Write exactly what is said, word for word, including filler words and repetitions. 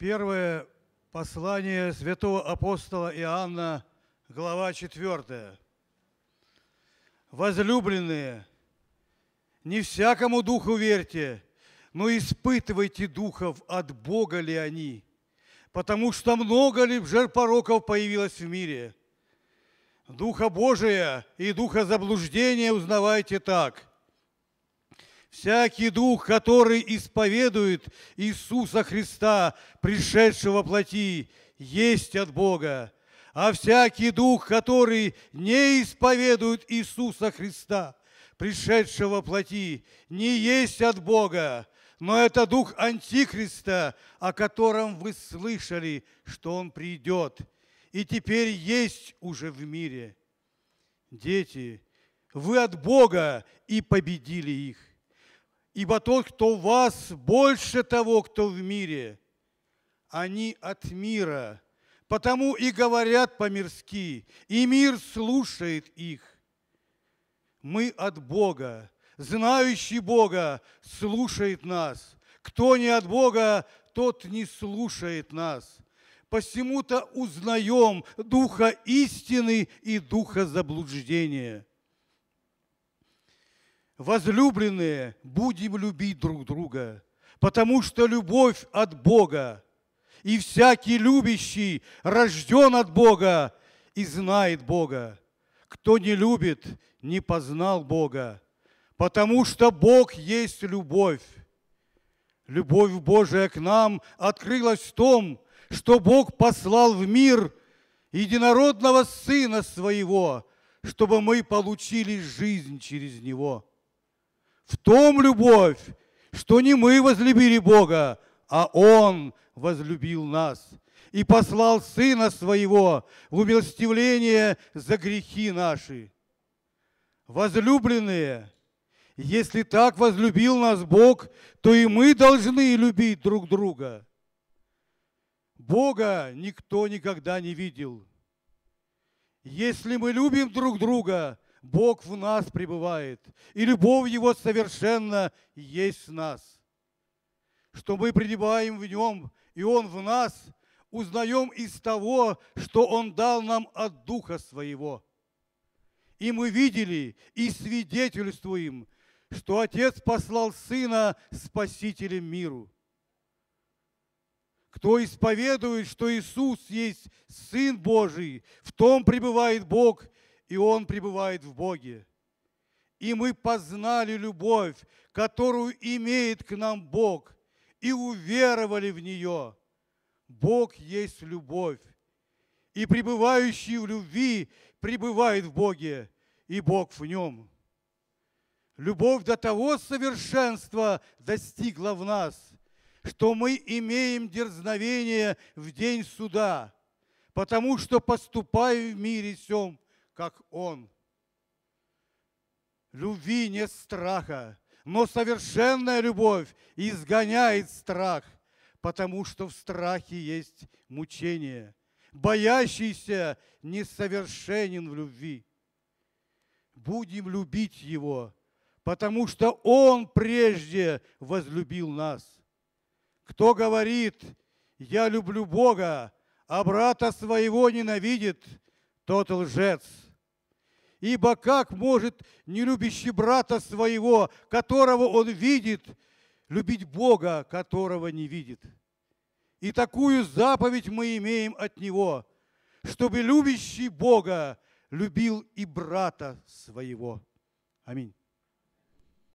Первое послание святого апостола Иоанна, глава четвёртая. Возлюбленные, не всякому духу верьте, но испытывайте духов, от Бога ли они, потому что много ли жертв-пороков появилось в мире. Духа Божия и духа заблуждения узнавайте так. Всякий дух, который исповедует Иисуса Христа, пришедшего во плоти, есть от Бога, а всякий дух, который не исповедует Иисуса Христа, пришедшего во плоти, не есть от Бога, но это дух Антихриста, о котором вы слышали, что он придет, и теперь есть уже в мире. Дети, вы от Бога и победили их. Ибо тот, кто в вас, больше того, кто в мире. Они от мира, потому и говорят по-мирски, и мир слушает их. Мы от Бога, знающий Бога слушает нас. Кто не от Бога, тот не слушает нас. Посему-то узнаем духа истины и духа заблуждения. Возлюбленные, будем любить друг друга, потому что любовь от Бога, и всякий любящий рожден от Бога и знает Бога. Кто не любит, не познал Бога, потому что Бог есть любовь. Любовь Божия к нам открылась в том, что Бог послал в мир единородного Сына Своего, чтобы мы получили жизнь через Него. В том любовь, что не мы возлюбили Бога, а Он возлюбил нас и послал Сына Своего в умилостивление за грехи наши. Возлюбленные, если так возлюбил нас Бог, то и мы должны любить друг друга. Бога никто никогда не видел. Если мы любим друг друга, Бог в нас пребывает, и любовь Его совершенно есть в нас. Что мы пребываем в Нем, и Он в нас, узнаем из того, что Он дал нам от Духа Своего. И мы видели и свидетельствуем, что Отец послал Сына Спасителем миру. Кто исповедует, что Иисус есть Сын Божий, в том пребывает Бог, и Он пребывает в Боге. И мы познали любовь, которую имеет к нам Бог, и уверовали в нее. Бог есть любовь, и пребывающий в любви пребывает в Боге, и Бог в нем. Любовь до того совершенства достигла в нас, что мы имеем дерзновение в день суда, потому что поступаем в мире сем, как Он. Любви нет страха, но совершенная любовь изгоняет страх, потому что в страхе есть мучение. Боящийся несовершенен в любви. Будем любить Его, потому что Он прежде возлюбил нас. Кто говорит: «Я люблю Бога», а брата своего ненавидит, тот лжец. Ибо как может нелюбящий брата своего, которого он видит, любить Бога, которого не видит? И такую заповедь мы имеем от Него, чтобы любящий Бога любил и брата своего. Аминь.